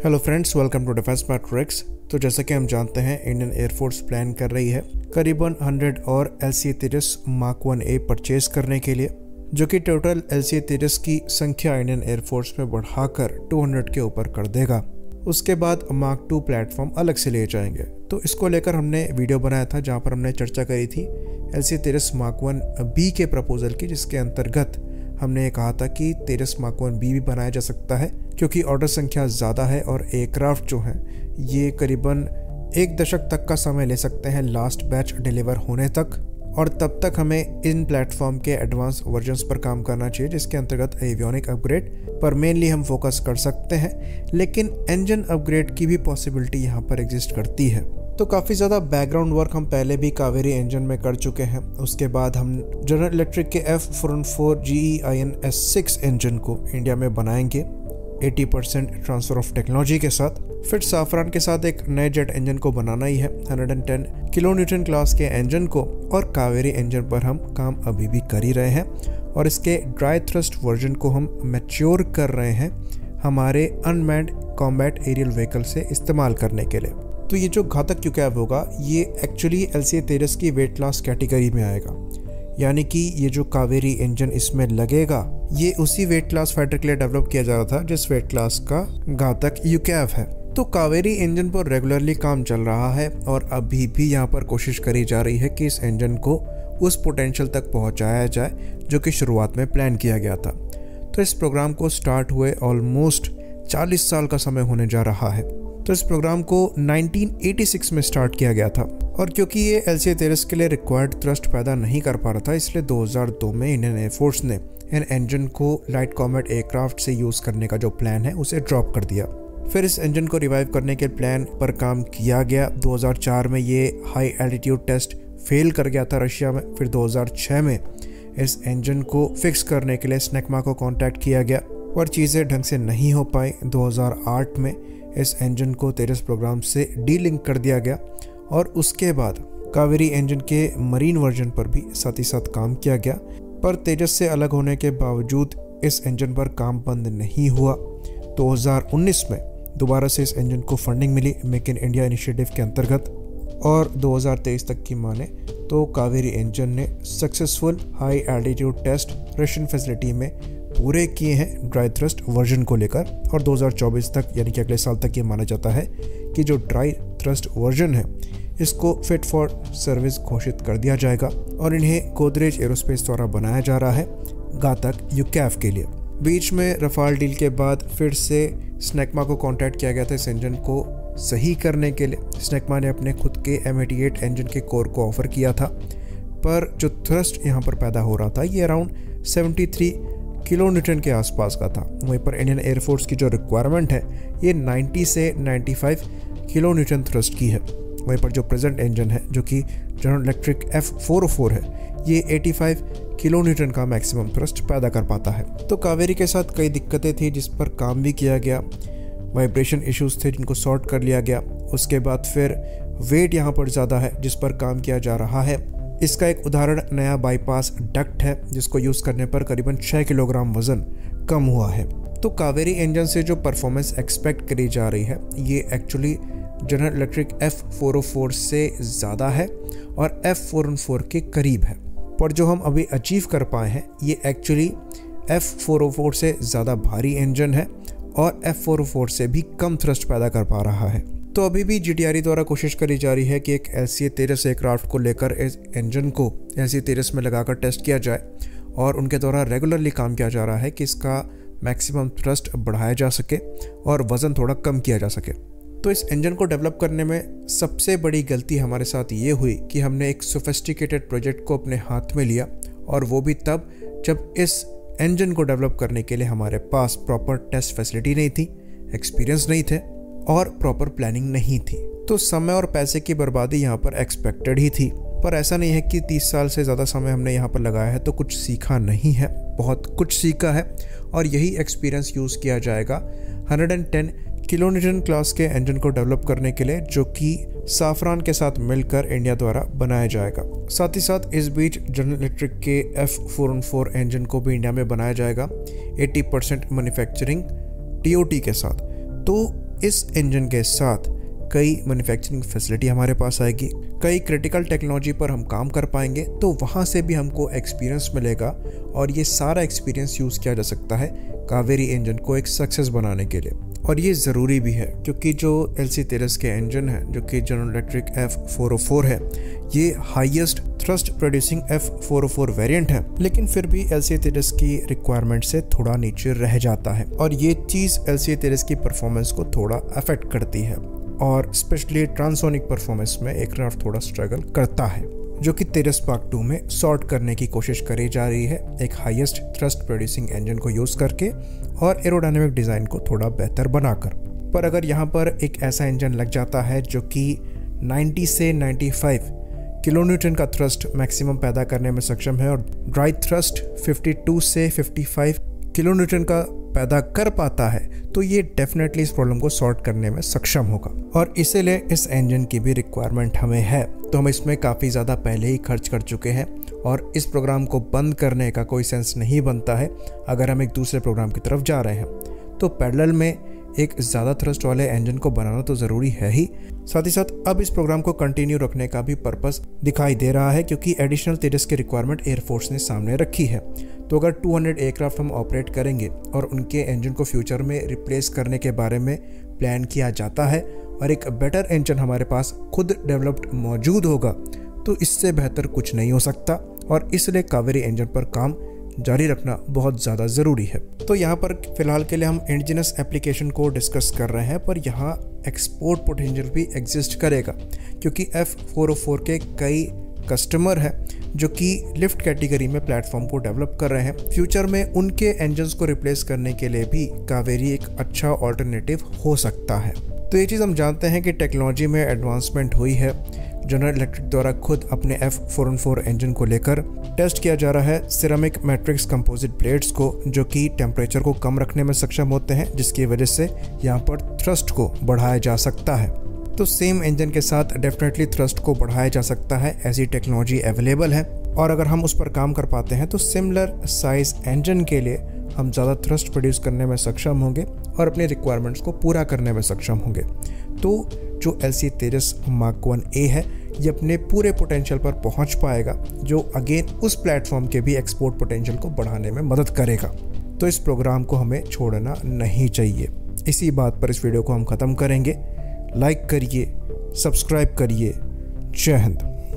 Hello friends, welcome to defence matrix. तो जैसा कि हम जानते हैं, इंडियन एयरफोर्स प्लान कर रही है करीबन 100 और LCA-30 मार्क 1A परचेज करने के लिए, जो कि टोटल LCA-30 की संख्या इंडियन एयरफोर्स में बढ़ाकर 200 के ऊपर कर देगा। उसके बाद मार्क 2 प्लेटफॉर्म अलग से लिए जाएंगे। तो इसको लेकर हमने वीडियो बनाया था जहां पर हमने चर्चा करी थी LCA-30 मार्क 1B के प्रपोजल की, जिसके अंतर्गत हमने ये कहा था कि 30 मार्क 1B भी बनाया जा सकता है क्योंकि ऑर्डर संख्या ज़्यादा है और एयरक्राफ्ट जो हैं ये करीबन 1 दशक तक का समय ले सकते हैं लास्ट बैच डिलीवर होने तक, और तब तक हमें इन प्लेटफॉर्म के एडवांस वर्जन्स पर काम करना चाहिए, जिसके अंतर्गत एवियोनिक अपग्रेड पर मेनली हम फोकस कर सकते हैं। लेकिन इंजन अपग्रेड की भी पॉसिबिलिटी यहाँ पर एग्जिस्ट करती है। तो काफ़ी ज़्यादा बैकग्राउंड वर्क हम पहले भी कावेरी इंजन में कर चुके हैं। उसके बाद हम जनरल इलेक्ट्रिक के F414 GE IN-S6 इंजन को इंडिया में बनाएंगे 80% ट्रांसफर ऑफ टेक्नोलॉजी के साथ। फिर साफरान के साथ एक नए जेट इंजन को बनाना ही है 110 किलो न्यूटन क्लास के इंजन को, और कावेरी इंजन पर हम काम अभी भी कर ही रहे हैं और इसके ड्राई थ्रस्ट वर्जन को हम मैच्योर कर रहे हैं हमारे अनमैन्ड कॉम्बैट एरियल व्हीकल से इस्तेमाल करने के लिए। तो ये जो घातक यूकैव होगा ये एक्चुअली LCA-30 की वेट क्लास कैटेगरी में आएगा, यानी कि ये जो कावेरी इंजन इसमें लगेगा ये उसी वेट क्लास फाइटर के लिए डेवलप किया जा रहा था जिस वेट क्लास का घातक यूकैव है। तो कावेरी इंजन पर रेगुलरली काम चल रहा है और अभी भी यहाँ पर कोशिश करी जा रही है कि इस इंजन को उस पोटेंशियल तक पहुँचाया जाए जो कि शुरुआत में प्लान किया गया था। तो इस प्रोग्राम को स्टार्ट हुए ऑलमोस्ट 40 साल का समय होने जा रहा है। तो इस प्रोग्राम को 1986 में स्टार्ट किया गया था, और क्योंकि ये LCA-30 के लिए रिक्वायर्ड थ्रस्ट पैदा नहीं कर पा रहा था, इसलिए 2002 में इंडियन एयरफोर्स ने इन इंजन को लाइट कॉम्बैट एयरक्राफ्ट से यूज़ करने का जो प्लान है उसे ड्रॉप कर दिया। फिर इस इंजन को रिवाइव करने के प्लान पर काम किया गया। 2004 में ये हाई एल्टीट्यूड टेस्ट फेल कर गया था रशिया में। फिर 2006 में इस इंजन को फिक्स करने के लिए स्नेकमा को कॉन्टैक्ट किया गया और चीज़ें ढंग से नहीं हो पाई। 2008 में इस इंजन को 30 प्रोग्राम से डीलिंक कर दिया गया, और उसके बाद कावेरी इंजन के मरीन वर्जन पर भी साथ ही साथ काम किया गया। पर तेजस से अलग होने के बावजूद इस इंजन पर काम बंद नहीं हुआ। 2019 में दोबारा से इस इंजन को फंडिंग मिली मेक इन इंडिया इनिशिएटिव के अंतर्गत, और 2023 तक की माने तो कावेरी इंजन ने successful high altitude test Russian facility में पूरे किए हैं ड्राई थ्रस्ट वर्जन को लेकर, और 2024 तक यानी कि अगले साल तक ये माना जाता है कि जो ड्राई थ्रस्ट वर्जन है इसको फिट फॉर सर्विस घोषित कर दिया जाएगा, और इन्हें गोदरेज एरोस्पेस द्वारा बनाया जा रहा है घातक यूकैव के लिए। बीच में रफाल डील के बाद फिर से स्नेकमा को कॉन्टैक्ट किया गया था इस इंजन को सही करने के लिए। स्नेकमा ने अपने खुद के M88 इंजन के कोर को ऑफर किया था, पर जो थ्रस्ट यहाँ पर पैदा हो रहा था ये अराउंड 73 किलो न्यूटन के आसपास का था। वहीं पर इंडियन एयरफोर्स की जो रिक्वायरमेंट है ये 90 से 95 किलो न्यूटन थ्रस्ट की है। वहीं पर जो प्रेजेंट इंजन है जो कि जनरल इलेक्ट्रिक F404 है ये 85 किलो न्यूटन का मैक्सिमम थ्रस्ट पैदा कर पाता है। तो कावेरी के साथ कई दिक्कतें थी जिस पर काम भी किया गया। वाइब्रेशन इश्यूज थे जिनको सॉर्ट कर लिया गया। उसके बाद फिर वेट यहाँ पर ज़्यादा है जिस पर काम किया जा रहा है। इसका एक उदाहरण नया बाईपास डक्ट है जिसको यूज़ करने पर करीबन 6 किलोग्राम वजन कम हुआ है। तो कावेरी इंजन से जो परफॉर्मेंस एक्सपेक्ट करी जा रही है ये एक्चुअली जनरल इलेक्ट्रिक F404 से ज़्यादा है और F414 के करीब है, पर जो हम अभी अचीव कर पाए हैं ये एक्चुअली F404 से ज़्यादा भारी इंजन है और F404 से भी कम थ्रस्ट पैदा कर पा रहा है। तो अभी भी GTRE द्वारा कोशिश करी जा रही है कि एक LCA-30 एयरक्राफ्ट को लेकर इस इंजन को LCA-30 में लगाकर टेस्ट किया जाए, और उनके द्वारा रेगुलरली काम किया जा रहा है कि इसका मैक्सिमम थ्रस्ट बढ़ाया जा सके और वज़न थोड़ा कम किया जा सके। तो इस इंजन को डेवलप करने में सबसे बड़ी गलती हमारे साथ ये हुई कि हमने एक सोफिस्टिकेटेड प्रोजेक्ट को अपने हाथ में लिया, और वो भी तब जब इस इंजन को डेवलप करने के लिए हमारे पास प्रॉपर टेस्ट फैसिलिटी नहीं थी, एक्सपीरियंस नहीं थे और प्रॉपर प्लानिंग नहीं थी। तो समय और पैसे की बर्बादी यहाँ पर एक्सपेक्टेड ही थी। पर ऐसा नहीं है कि 30 साल से ज़्यादा समय हमने यहाँ पर लगाया है तो कुछ सीखा नहीं है, बहुत कुछ सीखा है, और यही एक्सपीरियंस यूज़ किया जाएगा 110 किलो न्यूटन क्लास के इंजन को डेवलप करने के लिए, जो कि साफरान के साथ मिलकर इंडिया द्वारा बनाया जाएगा। साथ ही साथ इस बीच जनरल इलेक्ट्रिक के F414 इंजन को भी इंडिया में बनाया जाएगा 80% मैन्युफैक्चरिंग TOT के साथ। तो इस इंजन के साथ कई मैन्युफैक्चरिंग फैसिलिटी हमारे पास आएगी, कई क्रिटिकल टेक्नोलॉजी पर हम काम कर पाएंगे, तो वहाँ से भी हमको एक्सपीरियंस मिलेगा और ये सारा एक्सपीरियंस यूज़ किया जा सकता है कावेरी इंजन को एक सक्सेस बनाने के लिए। और ये ज़रूरी भी है क्योंकि जो LC-Tejas के इंजन है जो कि जनरल इलेक्ट्रिक F404 है, ये highest thrust producing F404 variant है, लेकिन फिर भी LC-Tejas की रिक्वायरमेंट से थोड़ा नीचे रह जाता है और ये चीज़ LC-Tejas की परफॉर्मेंस को थोड़ा अफेक्ट करती है और स्पेशली ट्रांसोनिक परफॉर्मेंस में एयरक्राफ्ट थोड़ा स्ट्रगल करता है, जो कि Tejas Park 2 में सॉर्ट करने की कोशिश करी जा रही है एक हाईएस्ट थ्रस्ट प्रोड्यूसिंग इंजन को यूज़ करके और एरोडायनेमिक डिज़ाइन को थोड़ा बेहतर बनाकर। पर अगर यहाँ पर एक ऐसा इंजन लग जाता है जो कि 90 से 95 किलोन्यूटन का थ्रस्ट मैक्सिमम पैदा करने में सक्षम है और ड्राई थ्रस्ट 52 से 55 किलोन्यूटन का पैदा कर पाता है, तो ये डेफिनेटली इस प्रॉब्लम को सॉर्ट करने में सक्षम होगा और इसीलिए इस इंजन की भी रिक्वायरमेंट हमें है। तो हम इसमें काफ़ी ज़्यादा पहले ही खर्च कर चुके हैं और इस प्रोग्राम को बंद करने का कोई सेंस नहीं बनता है अगर हम एक दूसरे प्रोग्राम की तरफ जा रहे हैं। तो पैरेलल में एक ज़्यादा थ्रस्ट वाले इंजन को बनाना तो ज़रूरी है ही, साथ ही साथ अब इस प्रोग्राम को कंटिन्यू रखने का भी पर्पस दिखाई दे रहा है क्योंकि एडिशनल तेजस की रिक्वायरमेंट एयरफोर्स ने सामने रखी है। तो अगर 200 एयरक्राफ्ट हम ऑपरेट करेंगे और उनके इंजन को फ्यूचर में रिप्लेस करने के बारे में प्लान किया जाता है और एक बेटर इंजन हमारे पास खुद डेवलप्ड मौजूद होगा, तो इससे बेहतर कुछ नहीं हो सकता और इसलिए कावेरी इंजन पर काम जारी रखना बहुत ज़्यादा ज़रूरी है। तो यहाँ पर फ़िलहाल के लिए हम इंडिजिनस एप्लीकेशन को डिस्कस कर रहे हैं, पर यहाँ एक्सपोर्ट पोटेंशियल भी एग्जिस्ट करेगा क्योंकि F404 के कई कस्टमर हैं जो कि लिफ्ट कैटेगरी में प्लेटफॉर्म को डेवलप कर रहे हैं। फ्यूचर में उनके इंजन्स को रिप्लेस करने के लिए भी कावेरी एक अच्छा ऑल्टरनेटिव हो सकता है। तो ये चीज़ हम जानते हैं कि टेक्नोलॉजी में एडवांसमेंट हुई है। जनरल इलेक्ट्रिक द्वारा खुद अपने F404 इंजन को लेकर टेस्ट किया जा रहा है सिरेमिक मैट्रिक्स कंपोजिट प्लेट्स को, जो कि टेम्परेचर को कम रखने में सक्षम होते हैं, जिसकी वजह से यहाँ पर थ्रस्ट को बढ़ाया जा सकता है। तो सेम इंजन के साथ डेफिनेटली थ्रस्ट को बढ़ाया जा सकता है, ऐसी टेक्नोलॉजी अवेलेबल है और अगर हम उस पर काम कर पाते हैं तो सिमिलर साइज इंजन के लिए हम ज़्यादा थ्रस्ट प्रोड्यूस करने में सक्षम होंगे और अपने रिक्वायरमेंट्स को पूरा करने में सक्षम होंगे। तो जो LC-Tejas Mark 1A है ये अपने पूरे पोटेंशियल पर पहुंच पाएगा, जो अगेन उस प्लेटफॉर्म के भी एक्सपोर्ट पोटेंशियल को बढ़ाने में मदद करेगा। तो इस प्रोग्राम को हमें छोड़ना नहीं चाहिए। इसी बात पर इस वीडियो को हम ख़त्म करेंगे। लाइक करिए, सब्सक्राइब करिए। जय हिंद।